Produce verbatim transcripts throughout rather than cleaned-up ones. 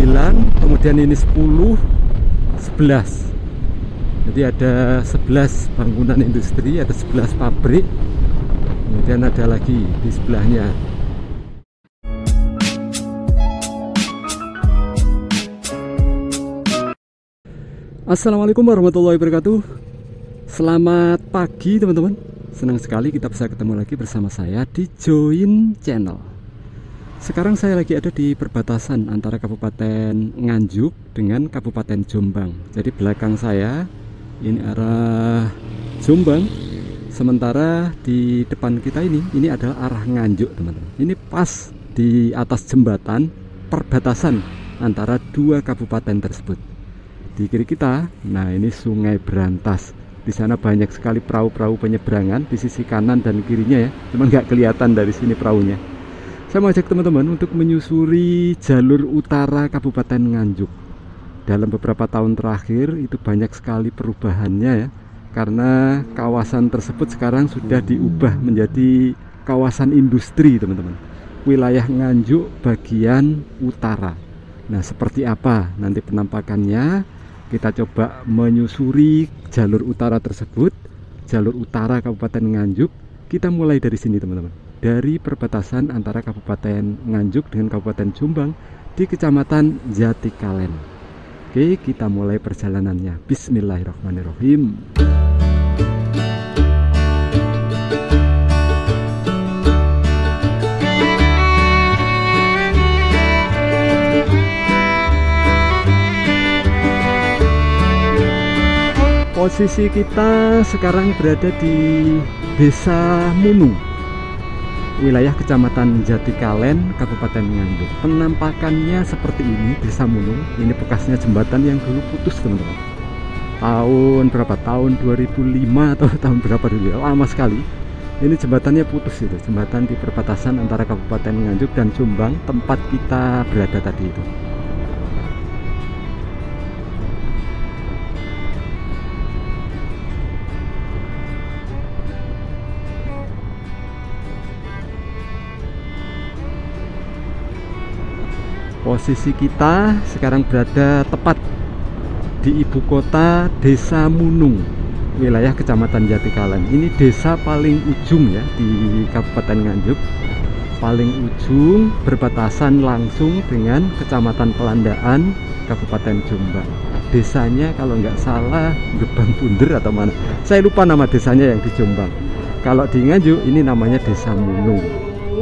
sembilan, kemudian ini sepuluh, sebelas. Jadi ada sebelas bangunan industri, ada sebelas pabrik, kemudian ada lagi di sebelahnya. Assalamualaikum warahmatullahi wabarakatuh. Selamat pagi teman-teman. Senang sekali kita bisa ketemu lagi bersama saya di Join Channel. Sekarang saya lagi ada di perbatasan antara Kabupaten Nganjuk dengan Kabupaten Jombang. Jadi belakang saya ini arah Jombang, sementara di depan kita ini ini adalah arah Nganjuk teman-teman. Ini pas di atas jembatan perbatasan antara dua kabupaten tersebut. Di kiri kita, nah ini Sungai Brantas. Di sana banyak sekali perahu-perahu penyeberangan di sisi kanan dan kirinya ya. Cuman nggak kelihatan dari sini perahunya. Saya mau ajak teman-teman untuk menyusuri jalur utara Kabupaten Nganjuk. Dalam beberapa tahun terakhir itu banyak sekali perubahannya ya. Karena kawasan tersebut sekarang sudah diubah menjadi kawasan industri teman-teman. Wilayah Nganjuk bagian utara. Nah seperti apa nanti penampakannya? Kita coba menyusuri jalur utara tersebut, jalur utara Kabupaten Nganjuk. Kita mulai dari sini teman-teman, dari perbatasan antara Kabupaten Nganjuk dengan Kabupaten Jombang di Kecamatan Jatikalen. Oke, kita mulai perjalanannya. Bismillahirrahmanirrahim. Posisi kita sekarang berada di Desa Munung, wilayah Kecamatan Jatikalen, Kabupaten Nganjuk. Penampakannya seperti ini, Desa Munung. Ini bekasnya jembatan yang dulu putus teman-teman. Tahun berapa? Tahun dua ribu lima atau tahun berapa dulu? Lama sekali. Ini jembatannya putus itu, jembatan di perbatasan antara Kabupaten Nganjuk dan Jombang, tempat kita berada tadi itu. Posisi kita sekarang berada tepat di ibu kota Desa Munung, wilayah Kecamatan Jatikalen. Ini desa paling ujung ya di Kabupaten Nganjuk, paling ujung, berbatasan langsung dengan Kecamatan Pelandaan, Kabupaten Jombang. Desanya kalau nggak salah Gebang Bunder atau mana, saya lupa nama desanya yang di Jombang. Kalau di Nganjuk ini namanya Desa Munung.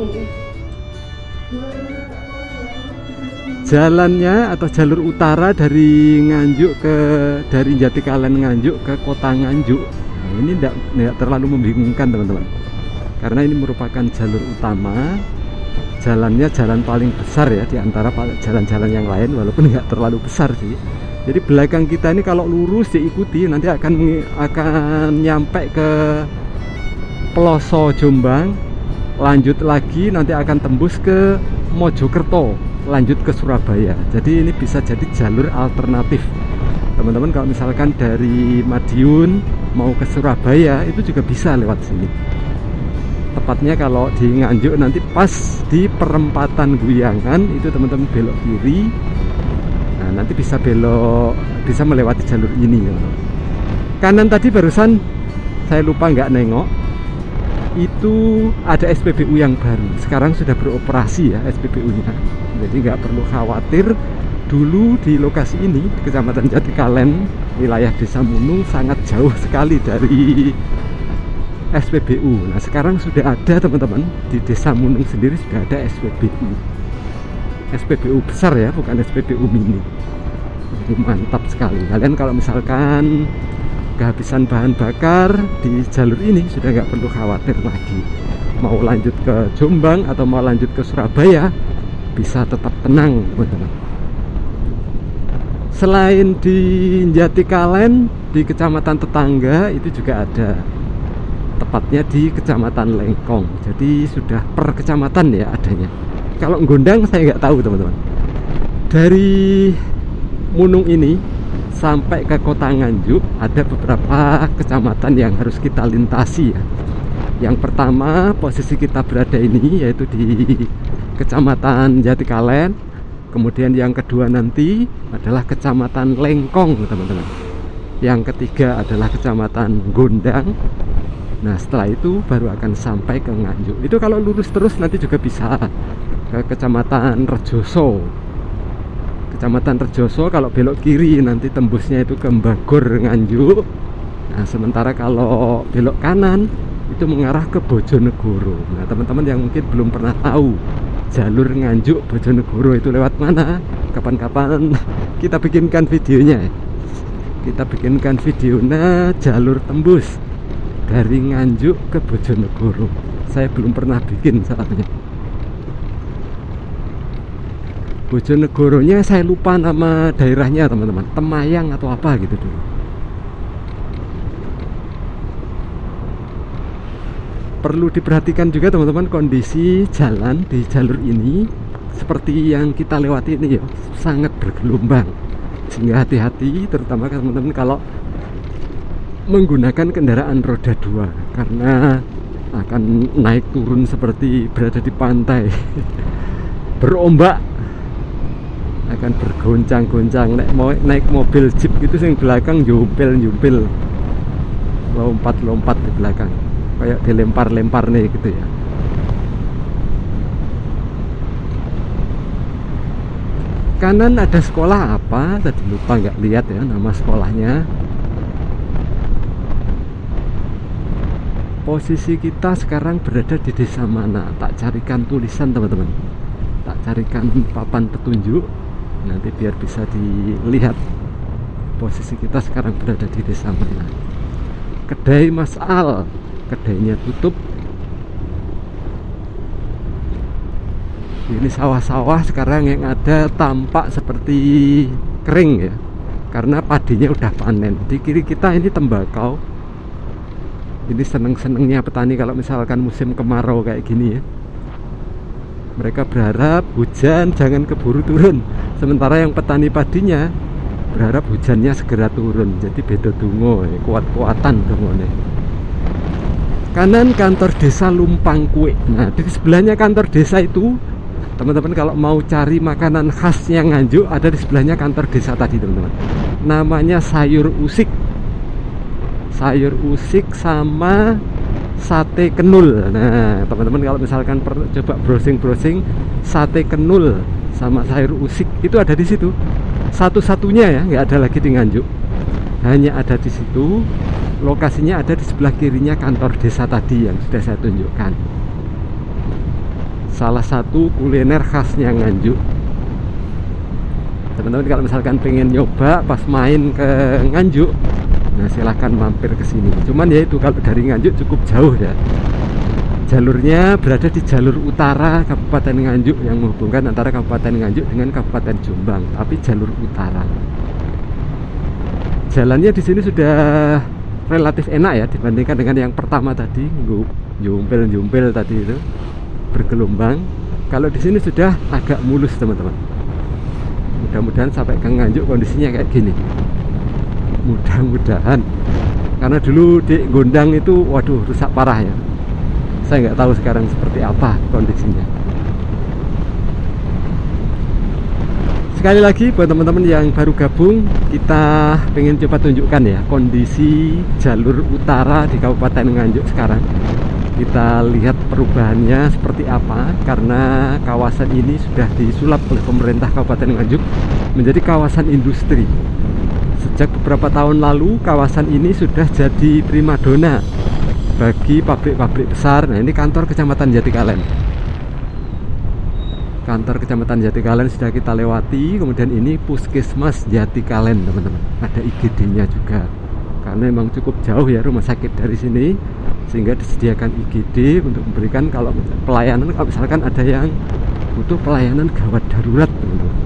Jalannya atau jalur utara dari Nganjuk ke dari Jatikalen Nganjuk ke kota Nganjuk, nah, ini tidak terlalu membingungkan teman-teman, karena ini merupakan jalur utama. Jalannya jalan paling besar ya di antara jalan-jalan yang lain, walaupun nggak terlalu besar sih. Jadi belakang kita ini kalau lurus diikuti nanti akan akan nyampe ke pelosok Jombang, lanjut lagi nanti akan tembus ke Mojokerto, lanjut ke Surabaya. Jadi ini bisa jadi jalur alternatif teman-teman. Kalau misalkan dari Madiun mau ke Surabaya itu juga bisa lewat sini. Tepatnya kalau di Nganjuk nanti pas di perempatan Guyangan itu teman-teman belok kiri. Nah nanti bisa belok, bisa melewati jalur ini teman-teman. Kanan tadi barusan saya lupa nggak nengok, itu ada S P B U yang baru, sekarang sudah beroperasi ya S P B U-nya. Jadi nggak perlu khawatir. Dulu di lokasi ini, di Kecamatan Jatikalen, wilayah Desa Munung, sangat jauh sekali dari S P B U. Nah sekarang sudah ada teman-teman, di Desa Munung sendiri sudah ada S P B U. S P B U besar ya, bukan S P B U mini. Jadi mantap sekali. Kalian kalau misalkan kehabisan bahan bakar di jalur ini sudah nggak perlu khawatir lagi. Mau lanjut ke Jombang atau mau lanjut ke Surabaya bisa tetap tenang teman-teman. Selain di Jatikalen, di kecamatan tetangga itu juga ada, tepatnya di Kecamatan Lengkong. Jadi sudah per kecamatan ya adanya. Kalau Gondang saya nggak tahu teman-teman. Dari Munung ini sampai ke kota Nganjuk ada beberapa kecamatan yang harus kita lintasi ya. Yang pertama posisi kita berada ini yaitu di Kecamatan Jatikalen, Kemudian yang kedua nanti adalah Kecamatan Lengkong teman-teman. Yang ketiga adalah Kecamatan Gondang. Nah setelah itu baru akan sampai ke Nganjuk. Itu kalau lurus terus nanti juga bisa ke Kecamatan Rejoso. Kecamatan Rejoso kalau belok kiri nanti tembusnya itu ke Mbagor Nganjuk. Nah sementara kalau belok kanan itu mengarah ke Bojonegoro. Nah teman-teman yang mungkin belum pernah tahu jalur Nganjuk Bojonegoro itu lewat mana, kapan-kapan kita bikinkan videonya. Kita bikinkan videonya jalur tembus dari Nganjuk ke Bojonegoro. Saya belum pernah bikin soalnya. Bojonegoronya saya lupa nama daerahnya teman-teman, Temayang atau apa gitu dulu. Perlu diperhatikan juga teman-teman kondisi jalan di jalur ini seperti yang kita lewati ini ya, sangat bergelombang. Sehingga hati-hati terutama teman-teman kalau menggunakan kendaraan roda dua karena akan naik turun seperti berada di pantai. Berombak, akan bergoncang-goncang. Naik, naik mobil jeep gitu yang belakang jumpil-jumpil, lompat-lompat di belakang kayak dilempar-lempar nih gitu ya. Kanan ada sekolah apa tadi lupa nggak lihat ya nama sekolahnya. Posisi kita sekarang berada di desa mana? Tak carikan tulisan teman-teman, tak carikan papan petunjuk nanti biar bisa dilihat posisi kita sekarang berada di desa mana. Kedai Mas Al, kedainya tutup. Ini sawah-sawah sekarang yang ada tampak seperti kering ya, karena padinya udah panen. Di kiri kita ini tembakau. Ini seneng-senengnya petani kalau misalkan musim kemarau kayak gini ya. Mereka berharap hujan jangan keburu turun. Sementara yang petani padinya berharap hujannya segera turun. Jadi beda dungo ya, kuat-kuatan dungone. Kanan kantor desa Lumpang Kue. Nah di sebelahnya kantor desa itu teman-teman kalau mau cari makanan khasnya Nganjuk ada di sebelahnya kantor desa tadi teman-teman. Namanya sayur usik. Sayur usik sama sate kenul. Nah teman-teman kalau misalkan per, coba browsing-browsing sate kenul sama sayur usik itu ada di situ. Satu-satunya ya, nggak ada lagi di Nganjuk. Hanya ada di situ. Lokasinya ada di sebelah kirinya kantor desa tadi yang sudah saya tunjukkan. Salah satu kuliner khasnya Nganjuk. Teman-teman kalau misalkan pengen nyoba pas main ke Nganjuk, nah silahkan mampir ke sini. Cuman ya itu kalau dari Nganjuk cukup jauh ya. Jalurnya berada di jalur utara Kabupaten Nganjuk yang menghubungkan antara Kabupaten Nganjuk dengan Kabupaten Jombang, tapi jalur utara. Jalannya di sini sudah relatif enak ya dibandingkan dengan yang pertama tadi, jumpil-jumpil tadi itu bergelombang. Kalau di sini sudah agak mulus teman-teman. Mudah-mudahan sampai ke Nganjuk kondisinya kayak gini. Mudah-mudahan. Karena dulu di Gondang itu waduh rusak parah ya. Saya nggak tahu sekarang seperti apa kondisinya. Sekali lagi buat teman-teman yang baru gabung, kita pengen coba tunjukkan ya kondisi jalur utara di Kabupaten Nganjuk sekarang. Kita lihat perubahannya seperti apa, karena kawasan ini sudah disulap oleh pemerintah Kabupaten Nganjuk menjadi kawasan industri. Sejak beberapa tahun lalu kawasan ini sudah jadi primadona bagi pabrik-pabrik besar. Nah ini kantor Kecamatan Jatikalen. Kantor Kecamatan Jatikalen sudah kita lewati. Kemudian ini Puskesmas Jatikalen teman-teman. Ada I G D-nya juga. Karena memang cukup jauh ya rumah sakit dari sini, sehingga disediakan I G D untuk memberikan kalau pelayanan kalau misalkan ada yang butuh pelayanan gawat darurat teman-teman.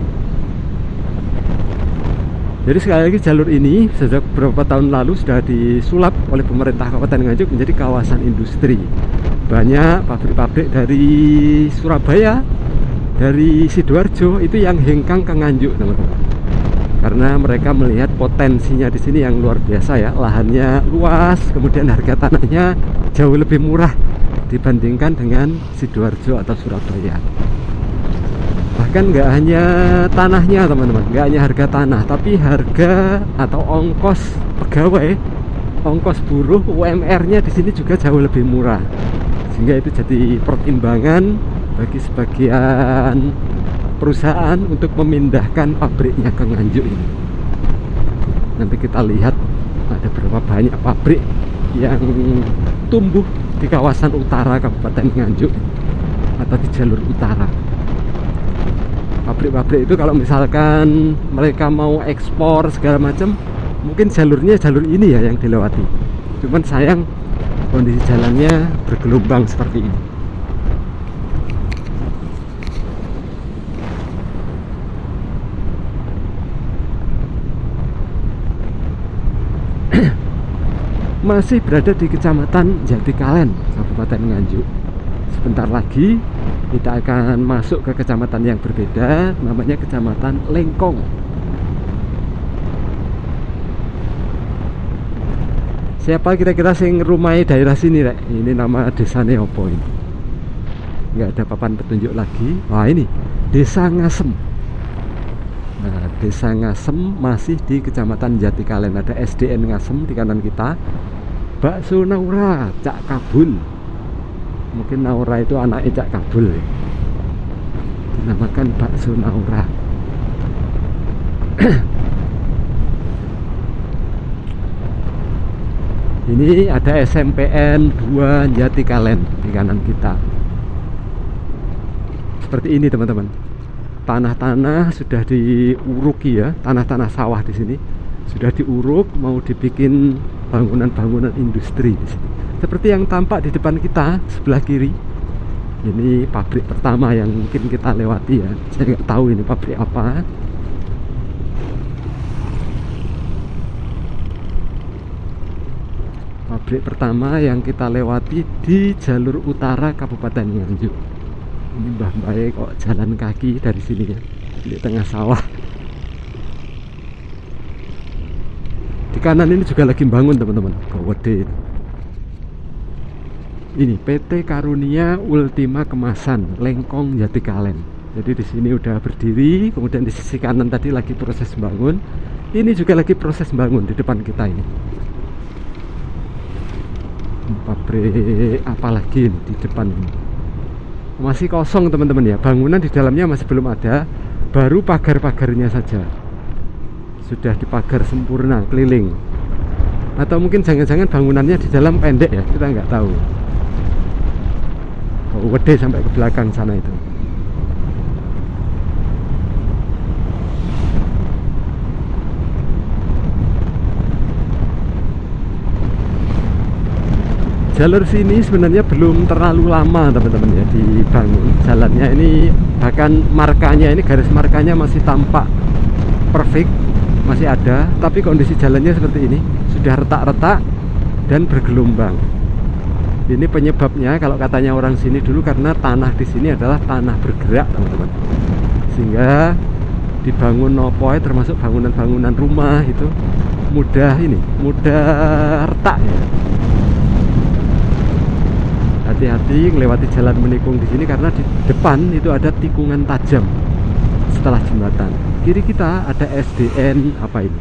Jadi sekali lagi jalur ini sejak beberapa tahun lalu sudah disulap oleh pemerintah Kabupaten Nganjuk menjadi kawasan industri. Banyak pabrik-pabrik dari Surabaya, dari Sidoarjo itu yang hengkang ke Nganjuk teman-teman. Karena mereka melihat potensinya di sini yang luar biasa ya, lahannya luas, kemudian harga tanahnya jauh lebih murah dibandingkan dengan Sidoarjo atau Surabaya. Bahkan nggak hanya tanahnya teman-teman, nggak hanya harga tanah, tapi harga atau ongkos pegawai, ongkos buruh, U M R-nya di sini juga jauh lebih murah. Sehingga itu jadi pertimbangan bagi sebagian perusahaan untuk memindahkan pabriknya ke Nganjuk ini. Nanti kita lihat ada berapa banyak pabrik yang tumbuh di kawasan utara Kabupaten Nganjuk atau di jalur utara. Pabrik-pabrik itu kalau misalkan mereka mau ekspor segala macam, mungkin jalurnya jalur ini ya yang dilewati. Cuman sayang kondisi jalannya bergelombang seperti ini. Masih berada di Kecamatan Jatikalen, Kabupaten Nganjuk. Sebentar lagi kita akan masuk ke kecamatan yang berbeda, namanya Kecamatan Lengkong. Siapa kira-kira sing rumai daerah sini, Rek? Ini nama desanya opo ini? Nggak ada papan petunjuk lagi. Wah, ini Desa Ngasem. Nah, Desa Ngasem masih di Kecamatan Jatikalen. Ada S D N Ngasem di kanan kita. Bakso Naura, Cak Kabul. Mungkin Naura itu anaknya Cak Kabul ya. Dinamakan Bakso Naura. Ini ada S M P N dua Jatikalen di kanan kita. Seperti ini teman-teman. Tanah-tanah sudah diuruki ya, tanah-tanah sawah di sini sudah diuruk, mau dibikin bangunan-bangunan industri di sini. Seperti yang tampak di depan kita sebelah kiri. Ini pabrik pertama yang mungkin kita lewati ya. Saya nggak tahu ini pabrik apa. Pabrik pertama yang kita lewati di jalur utara Kabupaten Nganjuk. Ini Mbah Bae kok jalan kaki dari sini ya, di tengah sawah. Di kanan ini juga lagi bangun teman-teman, gede. Ini P T Karunia Ultima Kemasan Lengkong Jatikalen. Jadi di sini udah berdiri, kemudian di sisi kanan tadi lagi proses bangun. Ini juga lagi proses bangun di depan kita ini. Pabrik apalagi ini di depan ini? Masih kosong teman-teman ya, bangunan di dalamnya masih belum ada, baru pagar-pagarnya saja sudah dipagar sempurna keliling. Atau mungkin jangan-jangan bangunannya di dalam pendek ya, kita nggak tahu. Oh, gede sampai ke belakang sana itu. Jalur sini sebenarnya belum terlalu lama teman-teman ya dibangun. Jalannya ini bahkan markanya ini, garis markanya masih tampak perfect, masih ada, tapi kondisi jalannya seperti ini, sudah retak-retak dan bergelombang. Ini penyebabnya kalau katanya orang sini dulu karena tanah di sini adalah tanah bergerak teman-teman, sehingga dibangun nopoy termasuk bangunan-bangunan rumah itu mudah ini, mudah retak ya. Hati-hati melewati jalan menikung di sini karena di depan itu ada tikungan tajam setelah jembatan. Kiri kita ada S D N apa ini?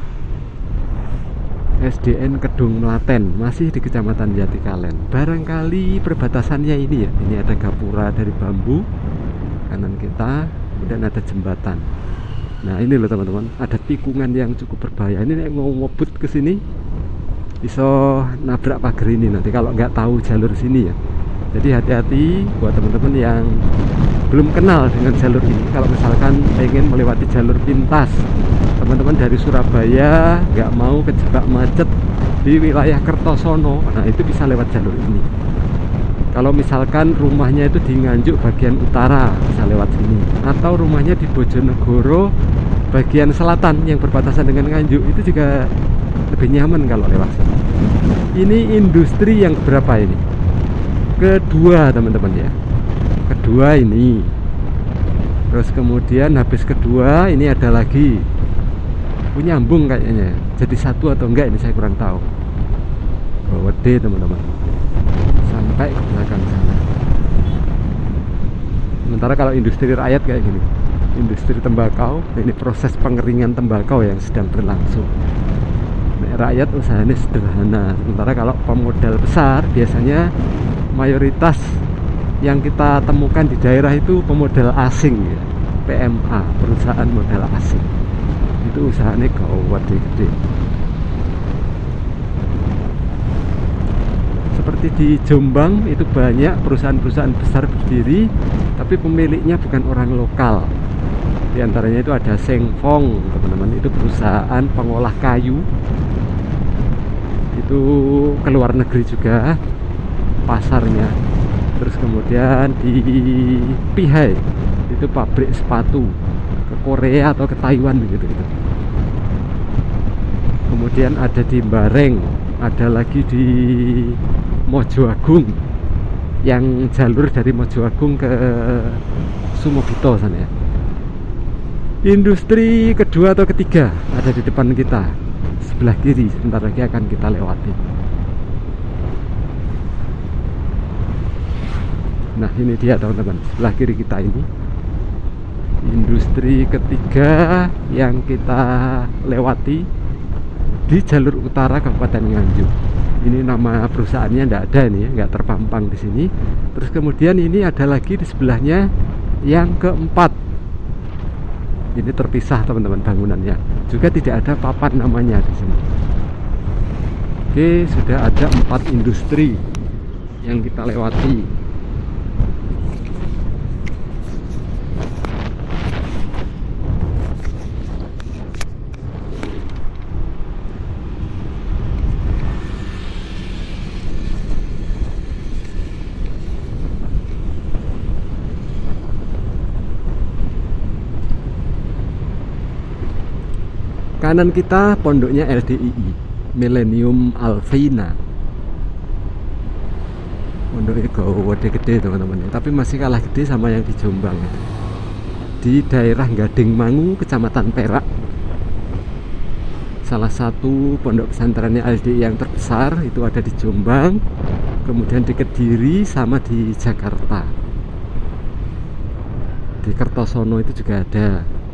S D N Kedung Melaten, masih di Kecamatan Jatikalen. Barangkali perbatasannya ini ya. Ini ada gapura dari bambu kanan kita, kemudian ada jembatan. Nah ini loh teman-teman, ada tikungan yang cukup berbahaya. Ini mau ngebut ke sini, bisa nabrak pagar ini nanti kalau nggak tahu jalur sini ya. Jadi hati-hati buat teman-teman yang belum kenal dengan jalur ini. Kalau misalkan pengen melewati jalur pintas, teman-teman dari Surabaya nggak mau kejebak macet di wilayah Kertosono, nah itu bisa lewat jalur ini. Kalau misalkan rumahnya itu di Nganjuk bagian utara, bisa lewat sini. Atau rumahnya di Bojonegoro bagian selatan yang berbatasan dengan Nganjuk, itu juga lebih nyaman kalau lewat sini. Ini industri yang berapa ini? Kedua teman-teman ya, kedua ini. Terus kemudian habis kedua ini ada lagi, oh, nyambung kayaknya, jadi satu atau enggak ini saya kurang tahu. Oh, gede teman-teman, sampai ke belakang sana. Sementara kalau industri rakyat kayak gini, industri tembakau. Ini proses pengeringan tembakau yang sedang berlangsung. Rakyat usahanya sederhana, sementara kalau pemodal besar biasanya mayoritas yang kita temukan di daerah itu pemodal asing ya, P M A, perusahaan modal asing. Itu usahanya gawat gede. Seperti di Jombang itu banyak perusahaan-perusahaan besar berdiri, tapi pemiliknya bukan orang lokal. Di antaranya itu ada Sengfong, teman-teman, itu perusahaan pengolah kayu. Itu ke luar negeri juga pasarnya. Terus kemudian di Pihai itu pabrik sepatu, ke Korea atau ke Taiwan begitu gitu. Kemudian ada di Bareng, ada lagi di Mojoagung, yang jalur dari Mojoagung ke Sumobito sana ya. Industri kedua atau ketiga ada di depan kita, sebelah kiri, sebentar lagi akan kita lewati. Nah ini dia teman-teman, sebelah kiri kita ini industri ketiga yang kita lewati di jalur utara Kabupaten Nganjuk. Ini nama perusahaannya tidak ada nih, nggak terpampang di sini. Terus kemudian ini ada lagi di sebelahnya yang keempat. Ini terpisah teman-teman bangunannya. Juga tidak ada papan namanya di sini. Oke, sudah ada empat industri yang kita lewati. Kanan kita pondoknya L D I I, Millennium Alvina. Pondoknya gede gede teman-teman, tapi masih kalah gede sama yang di Jombang. Di daerah Gading Mangu, Kecamatan Perak. Salah satu pondok pesantrennya L D I I yang terbesar itu ada di Jombang, kemudian di Kediri sama di Jakarta. Di Kertosono itu juga ada.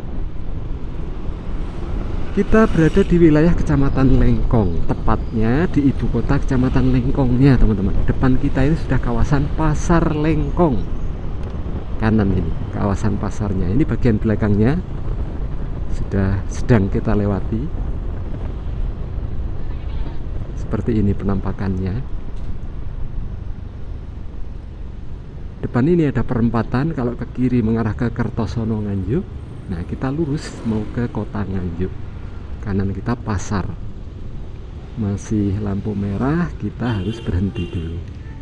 Kita berada di wilayah Kecamatan Lengkong, tepatnya di ibu kota Kecamatan Lengkongnya teman-teman. Depan kita ini sudah kawasan Pasar Lengkong. Kanan ini kawasan pasarnya. Ini bagian belakangnya sudah sedang kita lewati. Seperti ini penampakannya. Depan ini ada perempatan, kalau ke kiri mengarah ke Kertosono Nganjuk. Nah kita lurus mau ke kota Nganjuk. Kanan kita pasar, masih lampu merah, kita harus berhenti dulu.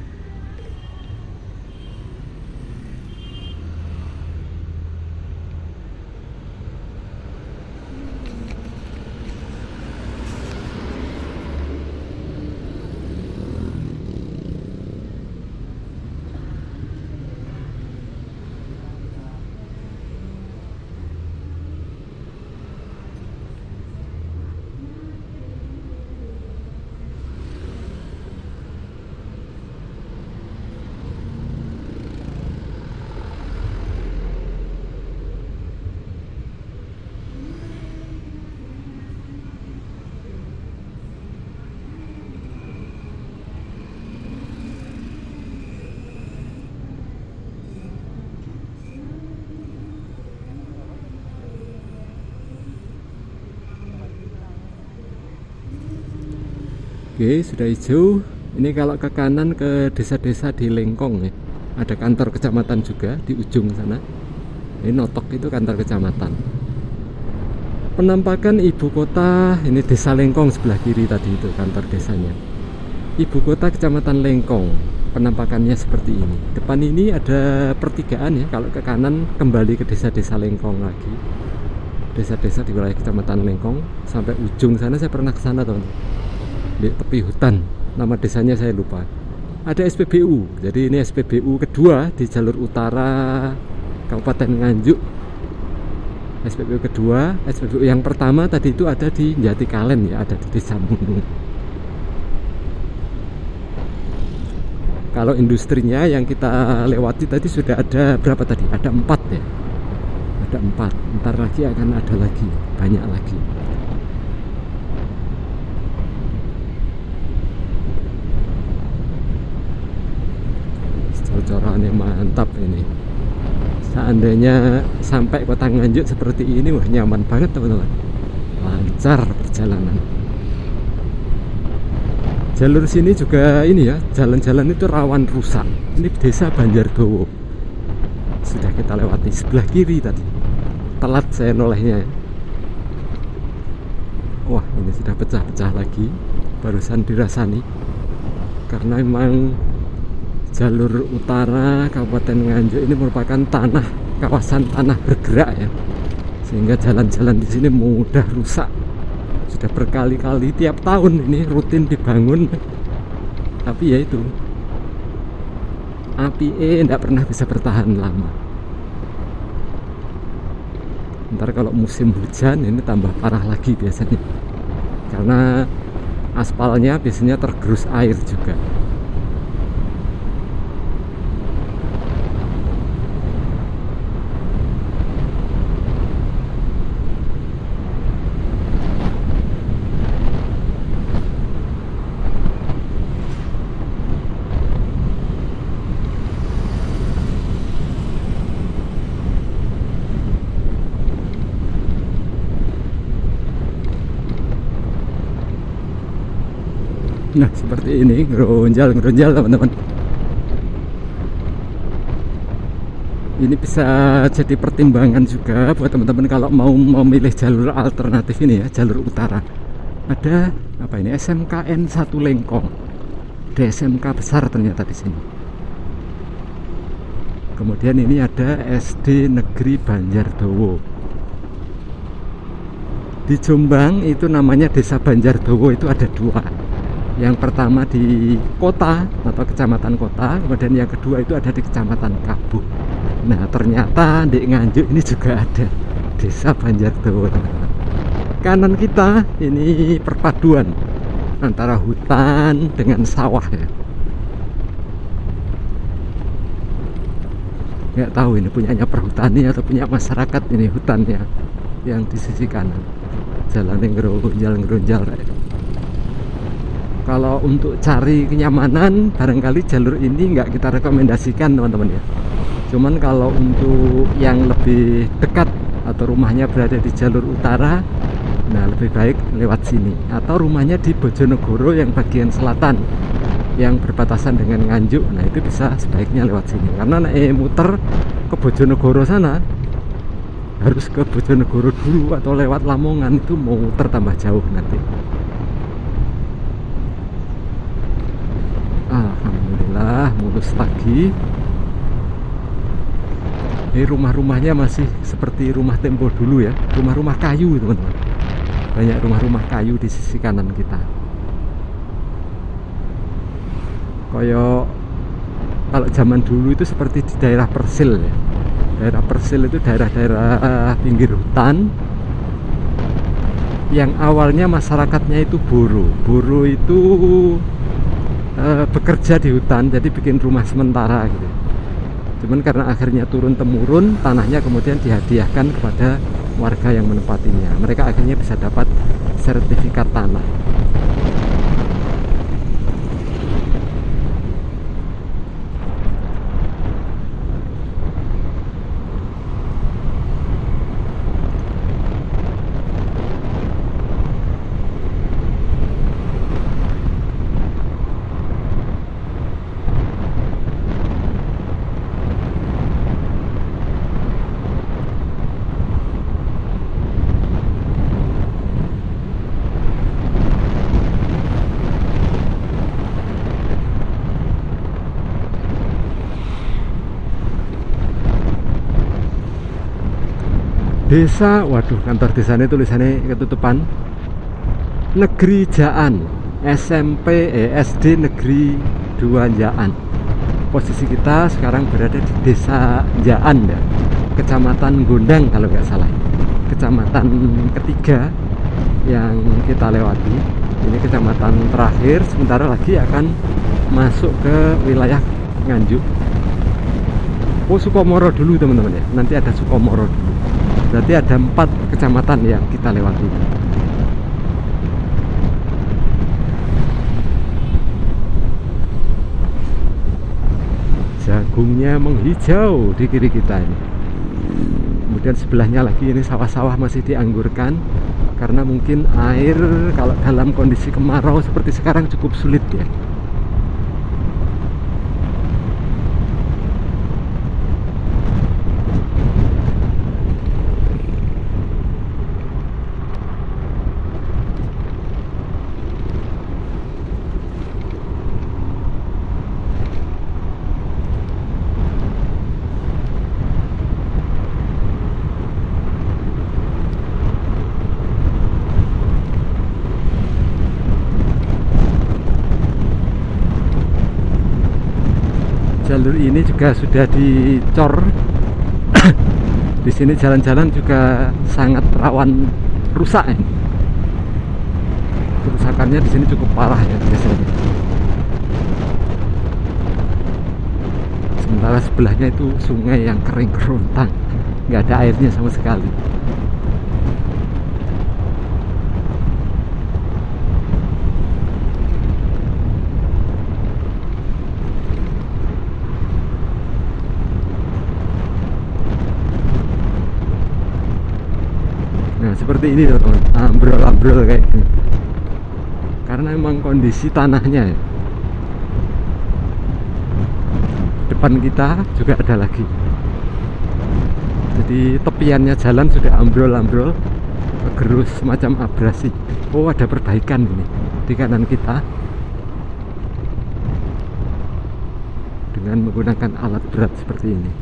Oke, sudah hijau. Ini kalau ke kanan ke desa-desa di Lengkong ya. Ada kantor kecamatan juga di ujung sana. Ini Notok itu kantor kecamatan. Penampakan ibu kota, ini desa Lengkong sebelah kiri tadi itu kantor desanya. Ibu kota Kecamatan Lengkong. Penampakannya seperti ini. Depan ini ada pertigaan ya. Kalau ke kanan kembali ke desa-desa Lengkong lagi. Desa-desa di wilayah Kecamatan Lengkong sampai ujung sana. Saya pernah ke sana teman, di tepi hutan, nama desanya saya lupa. Ada S P B U, jadi ini S P B U kedua di jalur utara Kabupaten Nganjuk. S P B U kedua, S P B U yang pertama tadi itu ada di Jatikalen ya, ada di Desa Munung. Kalau industrinya yang kita lewati tadi sudah ada berapa tadi? Ada empat ya. ada empat, ntar lagi akan ada lagi, banyak lagi. Cocorannya mantap ini. Seandainya sampai Kota Nganjuk seperti ini, wah nyaman banget teman-teman, lancar perjalanan. Jalur sini juga ini ya, jalan-jalan itu rawan rusak. Ini desa Banjardowo, sudah kita lewati sebelah kiri tadi. Telat saya nolehnya ya. Wah ini sudah pecah-pecah lagi, barusan dirasani. Karena memang jalur utara Kabupaten Nganjuk ini merupakan tanah, kawasan tanah bergerak ya, sehingga jalan-jalan di sini mudah rusak. Sudah berkali-kali tiap tahun ini rutin dibangun, tapi ya itu, api eh tidak pernah bisa bertahan lama. Ntar kalau musim hujan ini tambah parah lagi biasanya, karena aspalnya biasanya tergerus air juga. Nah seperti ini, ngeronjal-ngeronjal teman-teman. Ini bisa jadi pertimbangan juga buat teman-teman kalau mau memilih jalur alternatif ini ya, jalur utara. Ada apa ini, S M K N satu Lengkong, ada S M K besar ternyata di sini. Kemudian ini ada S D Negeri Banjardowo. Di Jombang itu namanya Desa Banjardowo, itu ada dua. Yang pertama di kota atau kecamatan kota, kemudian yang kedua itu ada di kecamatan Kabuh. Nah ternyata di Nganjuk ini juga ada Desa Banjardowo. Kanan kita ini perpaduan antara hutan dengan sawah ya. Nggak tahu ini punyanya perhutani atau punya masyarakat ini hutannya yang di sisi kanan. Jalannya ngeronjal-ngeronjal. Kalau untuk cari kenyamanan, barangkali jalur ini nggak kita rekomendasikan teman-teman ya. Cuman kalau untuk yang lebih dekat atau rumahnya berada di jalur utara, nah lebih baik lewat sini. Atau rumahnya di Bojonegoro yang bagian selatan, yang berbatasan dengan Nganjuk, nah itu bisa sebaiknya lewat sini. Karena naik muter ke Bojonegoro sana, harus ke Bojonegoro dulu atau lewat Lamongan, itu mau muter tambah jauh nanti. Alhamdulillah mulus lagi. Ini rumah-rumahnya masih seperti rumah tempo dulu ya, rumah-rumah kayu teman-teman. Banyak rumah-rumah kayu di sisi kanan kita. Kayak kalau zaman dulu itu seperti di daerah Persil ya. Daerah Persil itu daerah-daerah pinggir hutan yang awalnya masyarakatnya itu buru. Buru itu e, bekerja di hutan, jadi bikin rumah sementara gitu. Cuman karena akhirnya turun temurun, tanahnya kemudian dihadiahkan kepada warga yang menempatinya. Mereka akhirnya bisa dapat sertifikat tanah. Desa, waduh kantor desanya tulisannya ketutupan. Negeri Jaan, S M P eh, S D Negeri dua Jaan. Posisi kita sekarang berada di Desa Jaan ya, Kecamatan Gondang kalau nggak salah. Kecamatan ketiga yang kita lewati. Ini kecamatan terakhir, sementara lagi akan masuk ke wilayah Nganjuk. Oh Sukomoro dulu teman-teman ya, nanti ada Sukomoro dulu. Berarti ada empat kecamatan yang kita lewati. Jagungnya menghijau di kiri kita ini. Kemudian sebelahnya lagi ini sawah-sawah masih dianggurkan, karena mungkin air kalau dalam kondisi kemarau seperti sekarang cukup sulit ya. Jalur ini juga sudah dicor. Di sini jalan-jalan juga sangat rawan rusak ini. Kerusakannya di sini cukup parah ya biasanya. Sementara sebelahnya itu sungai yang kering kerontang, nggak ada airnya sama sekali. Nah seperti ini teman-teman, ambrol-ambrol kayak gini. Karena emang kondisi tanahnya ya. Depan kita juga ada lagi. Jadi tepiannya jalan sudah ambrol-ambrol, gerus semacam abrasi. Oh ada perbaikan ini di kanan kita dengan menggunakan alat berat seperti ini.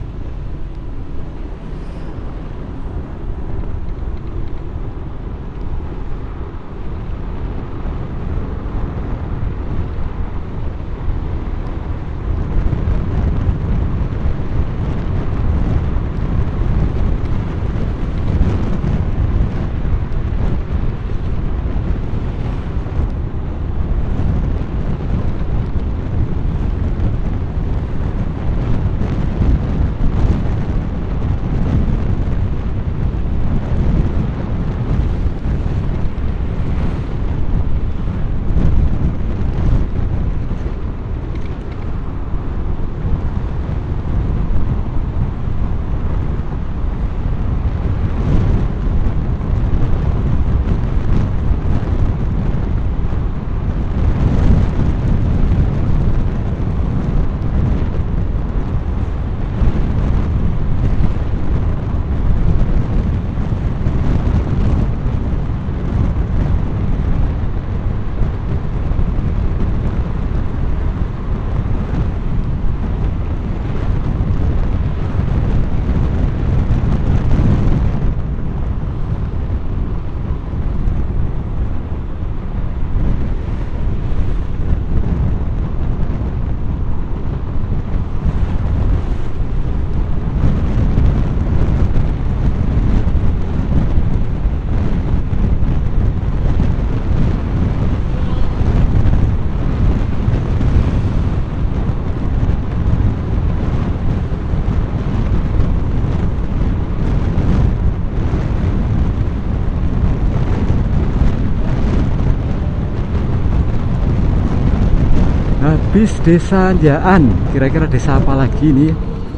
Habis desa Anjaan, kira-kira desa apa lagi nih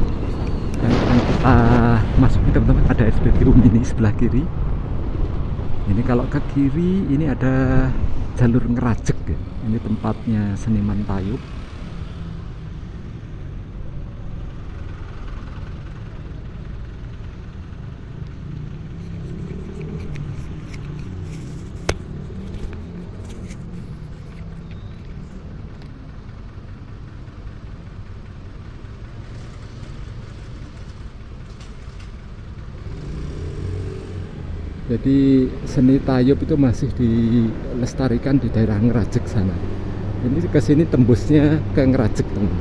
yang akan kita masuki teman-teman? Ada S P B U Mini sebelah kiri. Ini kalau ke kiri ini ada jalur Ngerajek ya. Ini tempatnya seniman tayub. Jadi seni tayub itu masih dilestarikan di daerah Ngerajek sana. Ini ke sini tembusnya ke Ngerajek, teman.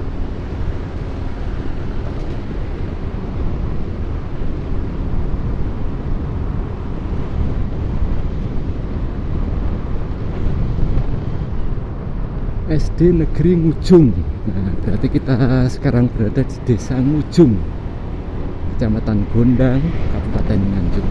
S D Negeri Ngujung. Nah, berarti kita sekarang berada di Desa Ngujung, Kecamatan Gondang, Kabupaten Nganjuk.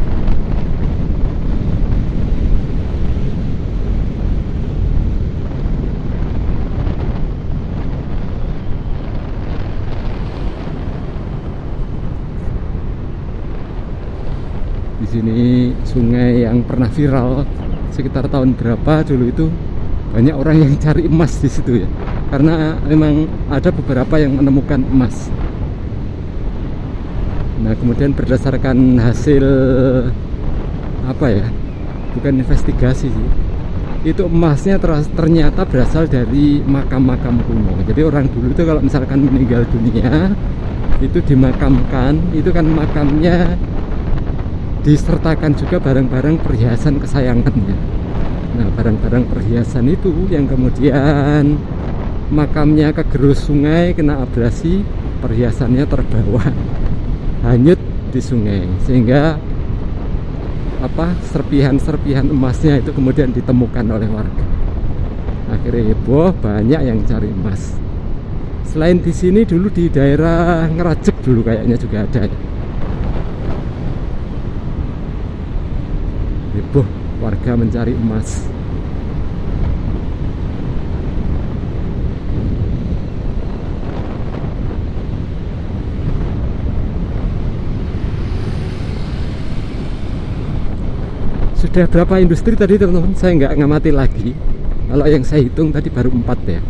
Di sini sungai yang pernah viral sekitar tahun berapa dulu itu, banyak orang yang cari emas di situ ya, karena memang ada beberapa yang menemukan emas. Nah kemudian berdasarkan hasil apa ya, bukan investigasi sih, itu emasnya ternyata berasal dari makam-makam kuno. Jadi orang dulu itu kalau misalkan meninggal dunia itu dimakamkan, itu kan makamnya disertakan juga barang-barang perhiasan kesayangannya. Nah barang-barang perhiasan itu yang kemudian makamnya kegerus sungai, kena abrasi, perhiasannya terbawa hanyut di sungai, sehingga apa serpihan-serpihan emasnya itu kemudian ditemukan oleh warga. Akhirnya heboh, banyak yang cari emas. Selain di sini dulu di daerah Ngerajek dulu kayaknya juga ada ya. Heboh warga mencari emas. Sudah berapa industri tadi teman-teman? Saya nggak ngamati lagi. Kalau yang saya hitung tadi baru empat ya.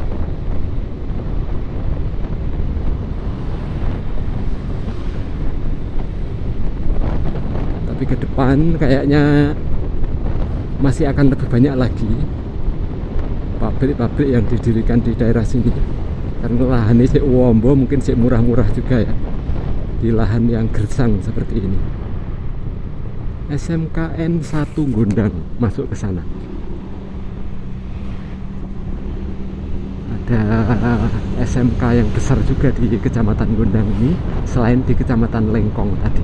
Tapi ke depan kayaknya masih akan lebih banyak lagi pabrik-pabrik yang didirikan di daerah sini. Karena lahannya si Wombo mungkin si murah-murah juga ya, di lahan yang gersang seperti ini. S M K N satu Gondang masuk ke sana. Ada S M K yang besar juga di Kecamatan Gondang ini, selain di Kecamatan Lengkong tadi.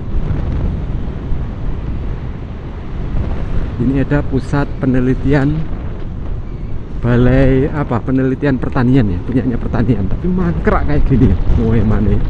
Ini ada pusat penelitian balai apa penelitian pertanian ya, punyanya pertanian, tapi mangkrak kayak gini ya. Oh, mana ya?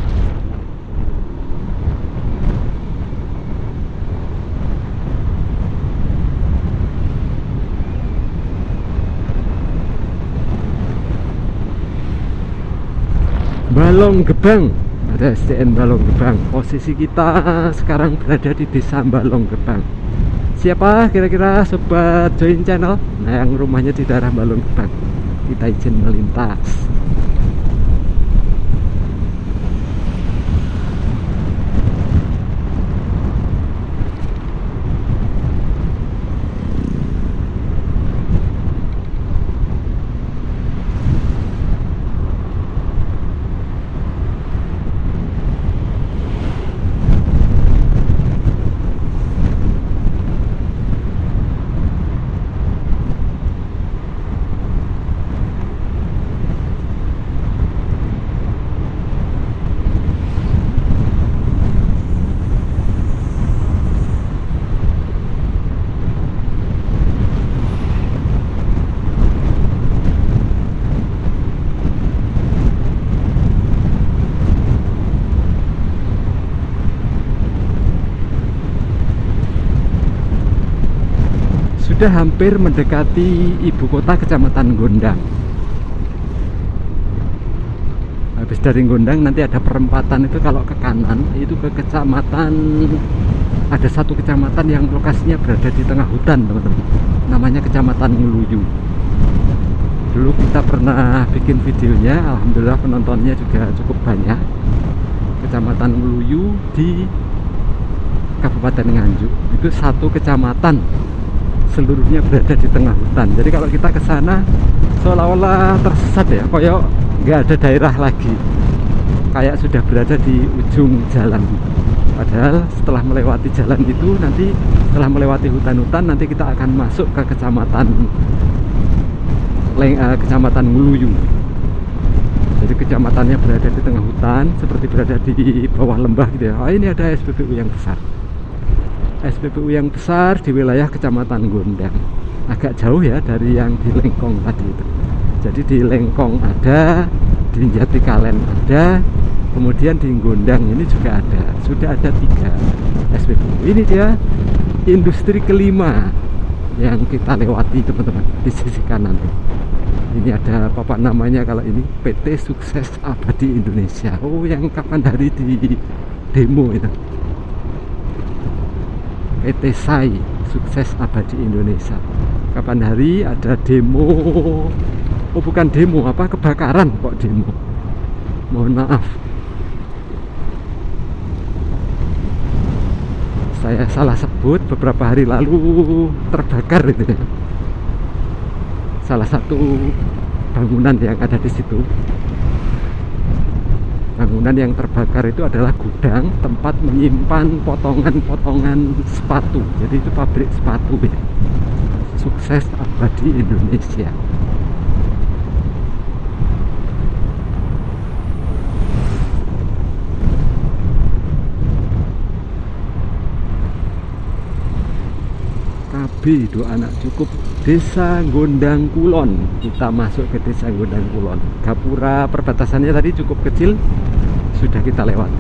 Balong Gebang, ada S D N Balong Gebang. Posisi kita sekarang berada di desa Balong Gebang. Siapa kira-kira sobat join channel? Nah yang rumahnya di daerah Balong Gebang, kita izin melintas. Sudah hampir mendekati ibu kota Kecamatan Gondang. Habis dari Gondang nanti ada perempatan itu, kalau ke kanan itu ke kecamatan, ada satu kecamatan yang lokasinya berada di tengah hutan teman-teman, namanya Kecamatan Nguluyu. Dulu kita pernah bikin videonya, alhamdulillah penontonnya juga cukup banyak. Kecamatan Nguluyu di Kabupaten Nganjuk, itu satu kecamatan seluruhnya berada di tengah hutan. Jadi kalau kita ke sana seolah-olah tersesat ya, koyok nggak ada daerah lagi, kayak sudah berada di ujung jalan. Padahal setelah melewati jalan itu, nanti setelah melewati hutan-hutan, nanti kita akan masuk ke kecamatan Leng, uh, kecamatan Nguluyu. Jadi kecamatannya berada di tengah hutan, seperti berada di bawah lembah gitu ya. Oh, ini ada S P B U yang besar. S P B U yang besar di wilayah Kecamatan Gondang. Agak jauh ya dari yang di Lengkong tadi itu. Jadi di Lengkong ada, di Jatikalen ada, Kemudian di Gondang ini juga ada, sudah ada tiga S P B U. Ini dia industri kelima yang kita lewati teman-teman, di sisi kanan. Ini ada papan namanya, kalau ini P T Sukses Abadi Indonesia. Oh, yang kapan hari di demo itu, P T S A I Sukses Abadi Indonesia. Kapan hari ada demo? Oh, bukan demo, apa kebakaran kok demo. Mohon maaf, saya salah sebut. Beberapa hari lalu terbakar itu ya, salah satu bangunan yang ada di situ. Bangunan yang terbakar itu adalah gudang tempat menyimpan potongan-potongan sepatu. Jadi itu pabrik sepatu ya. Sukses Abadi Indonesia. K B doa anak cukup, Desa Gondang Kulon. Kita masuk ke Desa Gondang Kulon. Gapura perbatasannya tadi cukup kecil, sudah kita lewati.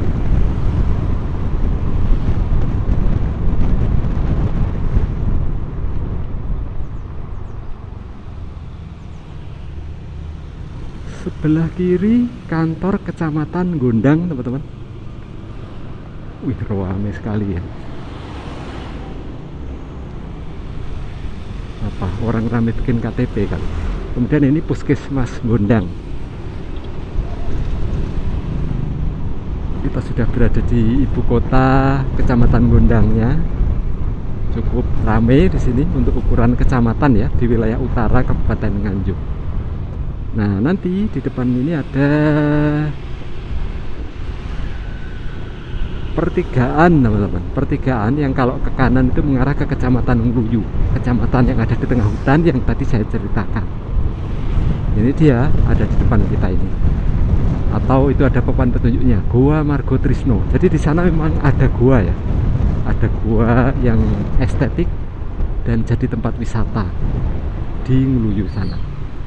Sebelah kiri kantor Kecamatan Gondang teman-teman. Wih, ramai sekali ya. Apa orang ramai bikin K T P kan. Kemudian ini Puskesmas Gondang. Kita sudah berada di ibu kota Kecamatan Gondangnya. Cukup ramai di sini untuk ukuran kecamatan ya, di wilayah utara Kabupaten Nganjuk. Nah, nanti di depan ini ada pertigaan teman-teman, pertigaan yang kalau ke kanan itu mengarah ke Kecamatan Ngluyu, kecamatan yang ada di tengah hutan yang tadi saya ceritakan. Ini dia ada di depan kita ini, atau itu ada papan petunjuknya, Goa Margo Trisno. Jadi di sana memang ada gua ya, ada gua yang estetik dan jadi tempat wisata di Ngluyu sana.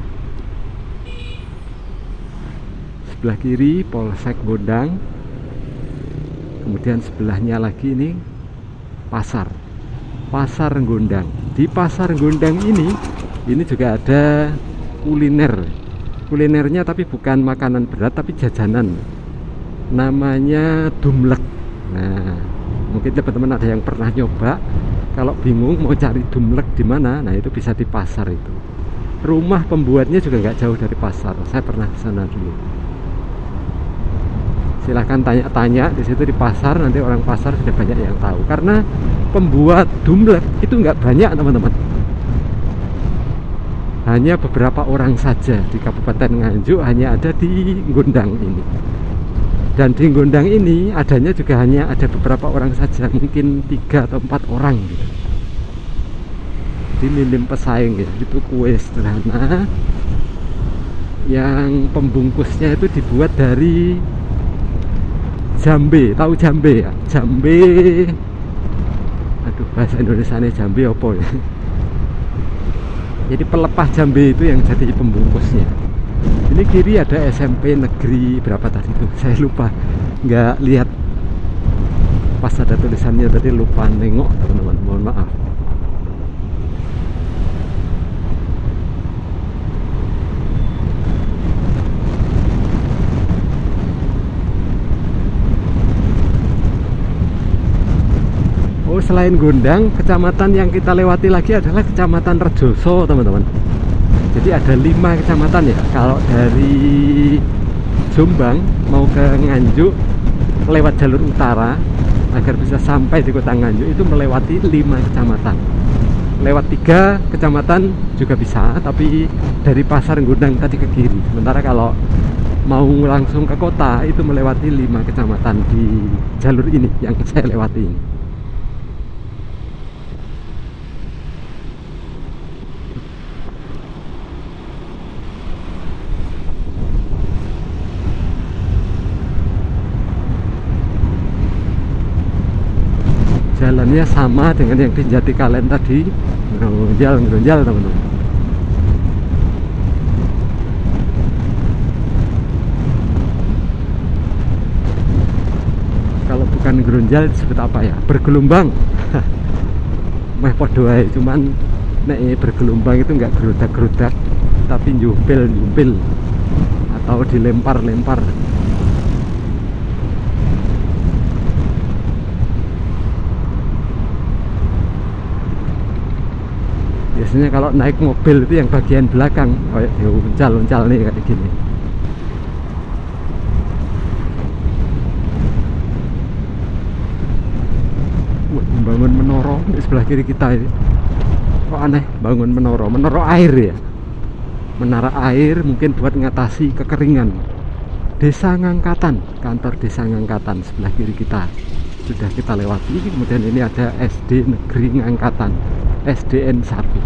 Sebelah kiri Polsek Gondang. Kemudian sebelahnya lagi ini pasar, pasar Gondang. Di pasar Gondang ini, ini juga ada kuliner. Kulinernya tapi bukan makanan berat, tapi jajanan. Namanya dumlek. Nah, mungkin teman-teman ada yang pernah nyoba. Kalau bingung mau cari dumlek di mana, nah itu bisa di pasar itu. Rumah pembuatnya juga nggak jauh dari pasar. Saya pernah ke sana dulu. Silahkan tanya-tanya di situ di pasar, nanti orang pasar sudah banyak yang tahu. Karena pembuat dumlek itu nggak banyak teman-teman, hanya beberapa orang saja di Kabupaten Nganjuk, hanya ada di Gondang ini. Dan di Gondang ini adanya juga hanya ada beberapa orang saja, mungkin tiga atau empat orang gitu. Di minim pesaing ya. Itu kue sederhana yang pembungkusnya itu dibuat dari jambe. Tahu jambe ya? Jambe, aduh bahasa Indonesianya jambe apa ya? Jadi pelepah jambe itu yang jadi pembungkusnya. Ini kiri ada S M P negeri berapa tadi itu, saya lupa, nggak lihat pas ada tulisannya tadi, lupa nengok teman-teman, mohon maaf. Oh, selain Gondang, kecamatan yang kita lewati lagi adalah Kecamatan Rejoso teman-teman. Jadi ada lima kecamatan ya. Kalau dari Jombang mau ke Nganjuk lewat jalur utara agar bisa sampai di kota Nganjuk itu melewati lima kecamatan. Lewat tiga kecamatan juga bisa, tapi dari Pasar Gondang tadi ke kiri. Sementara kalau mau langsung ke kota itu melewati lima kecamatan di jalur ini yang saya lewati ini. Jalannya sama dengan yang di Jatikalen tadi, ngeronjal ngeronjal teman-teman. bukan gerunjal, disebut apa ya, bergelombang. Meh podo ae, cuman nek bergelombang itu enggak gerudak-gerudak, tapi nyumpil-nyumpil atau dilempar-lempar. Biasanya kalau naik mobil itu yang bagian belakang kayak diuncal-uncal nih kayak gini. Wah, membangun menara di sebelah kiri kita ini. Kok aneh bangun menara, menara air ya. Menara air mungkin buat ngatasi kekeringan. Desa Ngangkatan, kantor Desa Ngangkatan sebelah kiri kita sudah kita lewati. Kemudian ini ada S D Negeri Ngangkatan, S D N satu.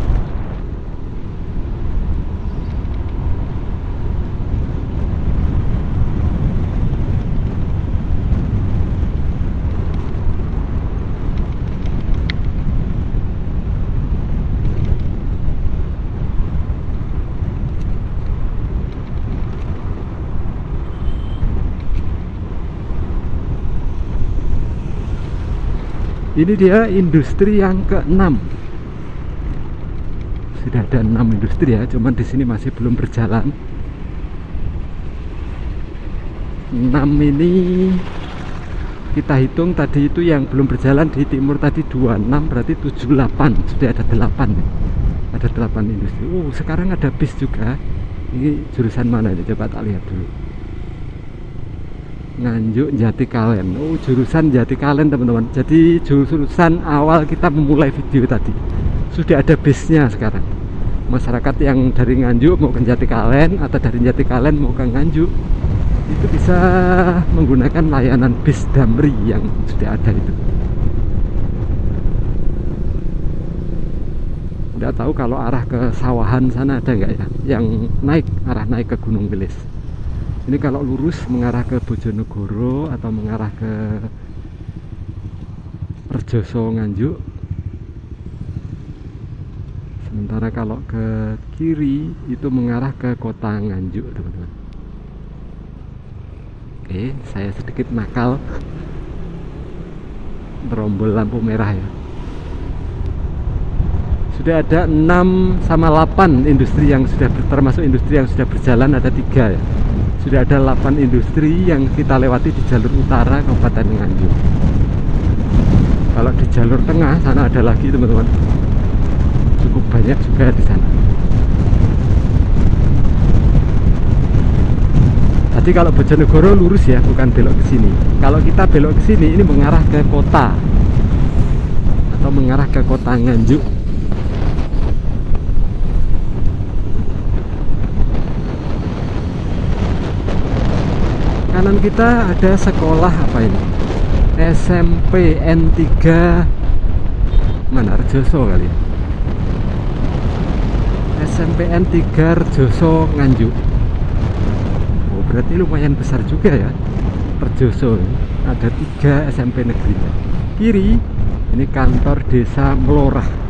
Ini dia industri yang keenam. Sudah ada enam industri ya, cuman di sini masih belum berjalan. enam ini kita hitung tadi itu yang belum berjalan di timur tadi dua puluh enam, berarti tujuh puluh delapan. Sudah ada delapan nih. Ada delapan industri. Oh, sekarang ada bis juga. Ini jurusan mana ini? Coba tak lihat dulu. Nganjuk Jatikalen. Oh, jurusan Jatikalen teman-teman. Jadi jurusan awal kita memulai video tadi sudah ada bisnya sekarang. Masyarakat yang dari Nganjuk mau ke Jatikalen atau dari Jatikalen mau ke Nganjuk itu bisa menggunakan layanan bis Damri yang sudah ada itu. Tidak tahu kalau arah ke Sawahan sana ada nggak ya yang naik, arah naik ke Gunung Wilis. Ini kalau lurus mengarah ke Bojonegoro atau mengarah ke Rejoso Nganjuk. Sementara kalau ke kiri itu mengarah ke kota Nganjuk, teman-teman. Oke, saya sedikit nakal terombol lampu merah ya. Sudah ada enam sama delapan industri yang sudah, termasuk industri yang sudah berjalan ada tiga ya. Sudah ada delapan industri yang kita lewati di jalur utara Kabupaten Nganjuk. Kalau di jalur tengah sana ada lagi teman-teman, cukup banyak juga di sana. Jadi kalau Bojonegoro lurus ya, bukan belok ke sini. Kalau kita belok ke sini ini mengarah ke kota atau mengarah ke kota Nganjuk. Kanan kita ada sekolah apa ini? S M P N tiga mana, Rejoso kali ya? S M P N tiga Rejoso Nganjuk. Oh, berarti lumayan besar juga ya Rejoso. Ada tiga S M P negeri. Kiri ini kantor Desa Melorah.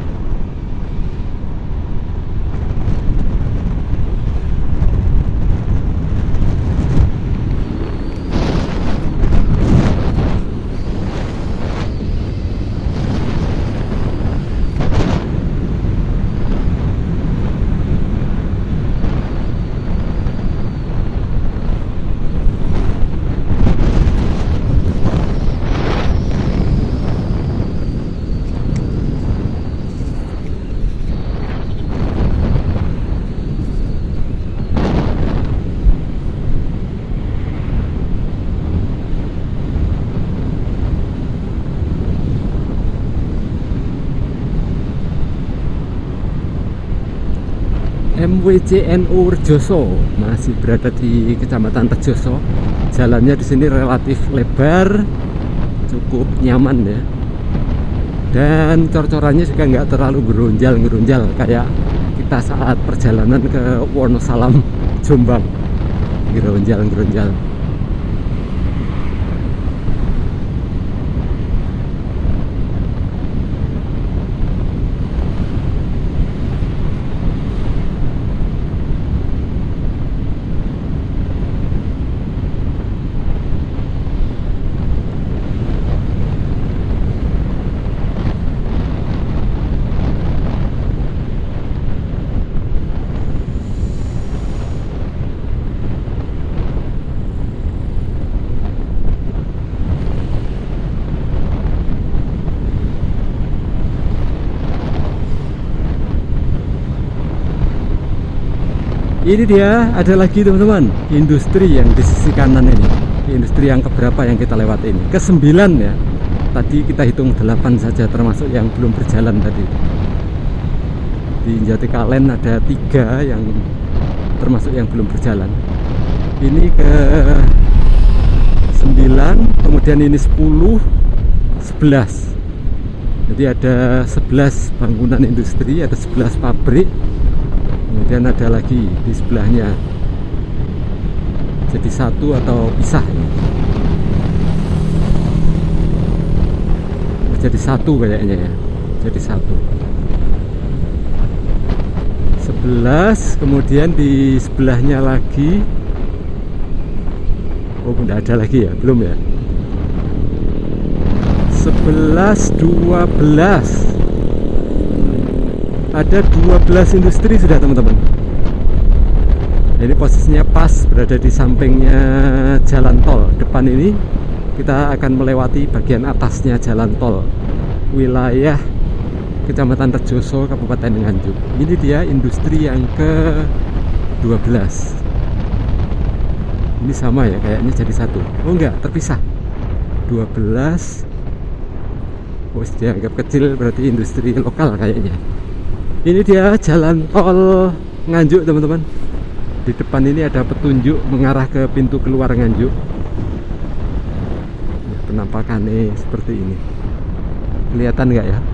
M W C N U Rejoso masih berada di Kecamatan Rejoso. Jalannya di sini relatif lebar, cukup nyaman ya. Dan cor-corannya juga nggak terlalu gerunjal-gerunjal kayak kita saat perjalanan ke Wonosalam, Jombang. Gerunjal-gerunjal. Ini dia, ada lagi teman-teman, industri yang di sisi kanan ini. Industri yang keberapa yang kita lewat ini? Kesembilan ya. Tadi kita hitung delapan saja, termasuk yang belum berjalan tadi. Di Jatikalen ada tiga yang termasuk yang belum berjalan. Ini ke sembilan, kemudian ini sepuluh, sebelas. Jadi ada sebelas bangunan industri, ada sebelas pabrik. Kemudian ada lagi di sebelahnya. Jadi satu atau pisah. Jadi satu kayaknya ya. Jadi satu. sebelas, kemudian di sebelahnya lagi. Oh, tidak ada lagi ya? Belum ya? sebelas, dua belas. Ada dua belas industri sudah teman-teman. Ini posisinya pas berada di sampingnya jalan tol. Depan ini kita akan melewati bagian atasnya jalan tol wilayah Kecamatan Rejoso, Kabupaten Nganjuk. Ini dia industri yang ke dua belas. Ini sama ya, kayaknya jadi satu. Oh enggak, terpisah. dua belas. Oh, dianggap kecil, berarti industri lokal kayaknya. Ini dia jalan tol Nganjuk teman-teman. Di depan ini ada petunjuk mengarah ke pintu keluar Nganjuk. Penampakannya seperti ini. Kelihatan nggak ya?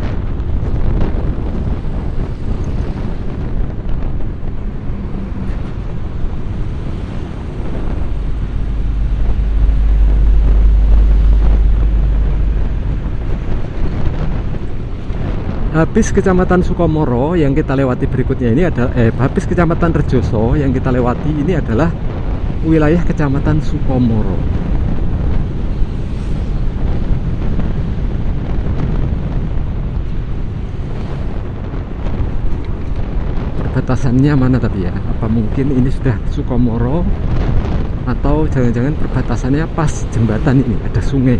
Habis Kecamatan Sukomoro yang kita lewati berikutnya ini adalah eh habis Kecamatan Rejoso yang kita lewati ini adalah wilayah Kecamatan Sukomoro. Perbatasannya mana tapi ya? Apa mungkin ini sudah Sukomoro atau jangan-jangan perbatasannya pas jembatan ini ada sungai.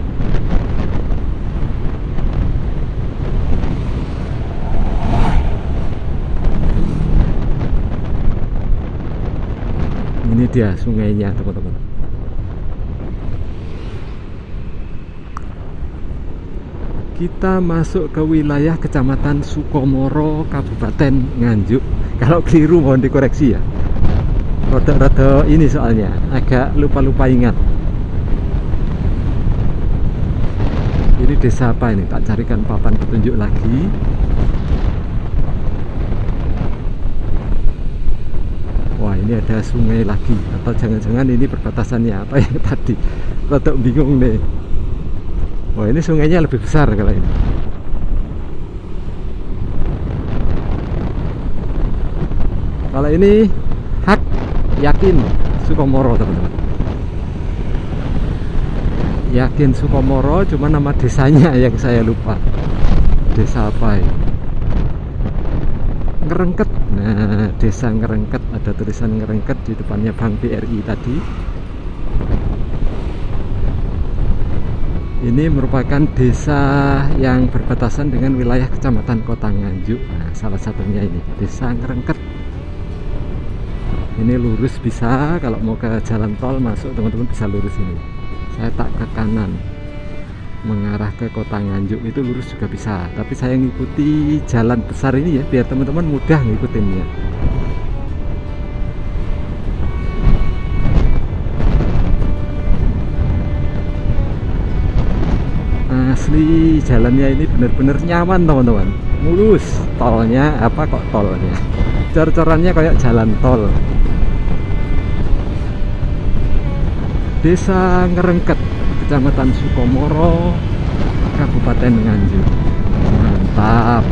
Ini dia sungainya teman-teman. Kita masuk ke wilayah Kecamatan Sukomoro, Kabupaten Nganjuk. Kalau keliru mohon dikoreksi ya. Rada-rada ini soalnya agak lupa-lupa ingat. Ini desa apa ini? Tak carikan papan petunjuk lagi. Wah, ini ada sungai lagi, atau jangan-jangan ini perbatasannya apa yang tadi? Rada bingung nih. Wah, ini sungainya lebih besar kalau ini. Kalau ini hak yakin Sukomoro teman-teman. Yakin Sukomoro, cuma nama desanya yang saya lupa. Desa apa ya? Ngerengket. Nah, desa Ngerengket, ada tulisan Ngerengket di depannya Bank B R I tadi. Ini merupakan desa yang berbatasan dengan wilayah Kecamatan Kota Nganjuk. Nah, salah satunya ini Desa Ngerengket. Ini lurus bisa, kalau mau ke jalan tol masuk teman-teman bisa lurus ini. Saya tak ke kanan mengarah ke Kota Nganjuk, itu lurus juga bisa, tapi saya ngikuti jalan besar ini ya biar teman-teman mudah ngikutinnya. Asli jalannya ini bener-bener nyaman teman-teman, mulus. Tolnya apa kok tolnya, cor-corannya kayak jalan tol. Desa Ngerengket, Kecamatan Sukomoro, Kabupaten Nganjuk. Mantap.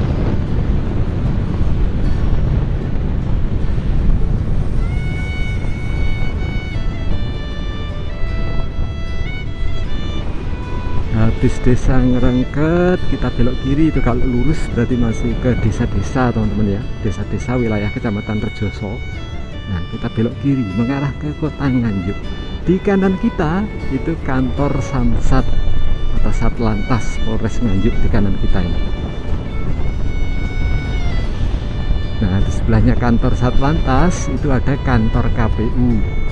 Habis Desa Ngerengket kita belok kiri, itu kalau lurus berarti masih ke desa-desa teman-teman ya, desa-desa wilayah Kecamatan Rejoso. Nah, kita belok kiri mengarah ke Kota Nganjuk. Di kanan kita itu kantor Samsat atau Satlantas Polres Nganjuk di kanan kita ini. Nah, Nah, di sebelahnya kantor Satlantas itu ada kantor K P U.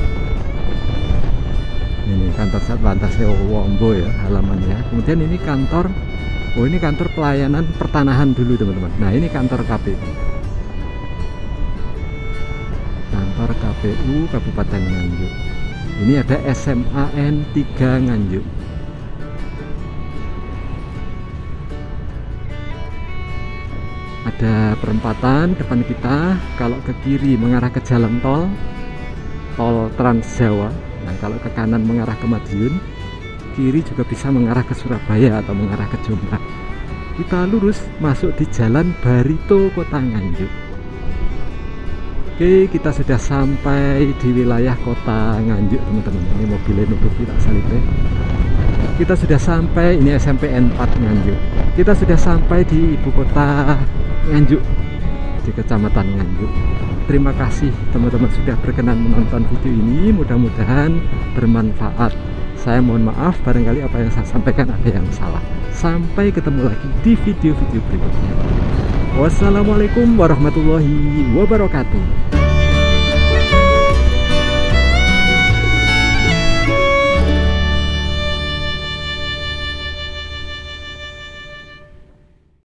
Ini kantor Satlantas Wombo ya halamannya. Kemudian ini kantor, oh ini kantor pelayanan pertanahan dulu teman-teman. Nah, ini kantor K P U. Kantor K P U Kabupaten Nganjuk. Ini ada S M A N tiga Nganjuk. Ada perempatan depan kita, kalau ke kiri mengarah ke jalan tol tol Trans Jawa. Nah, kalau ke kanan mengarah ke Madiun, kiri juga bisa mengarah ke Surabaya atau mengarah ke Jombang. Kita lurus masuk di Jalan Barito Kota Nganjuk. Oke, kita sudah sampai di wilayah Kota Nganjuk teman-teman. Ini mobilnya nutup tidak salibnya. Kita sudah sampai, ini S M P N empat Nganjuk. Kita sudah sampai di ibu kota Nganjuk, di Kecamatan Nganjuk. Terima kasih teman-teman sudah berkenan menonton video ini, mudah-mudahan bermanfaat. Saya mohon maaf barangkali apa yang saya sampaikan ada yang salah. Sampai ketemu lagi di video-video berikutnya. Wassalamualaikum warahmatullahi wabarakatuh.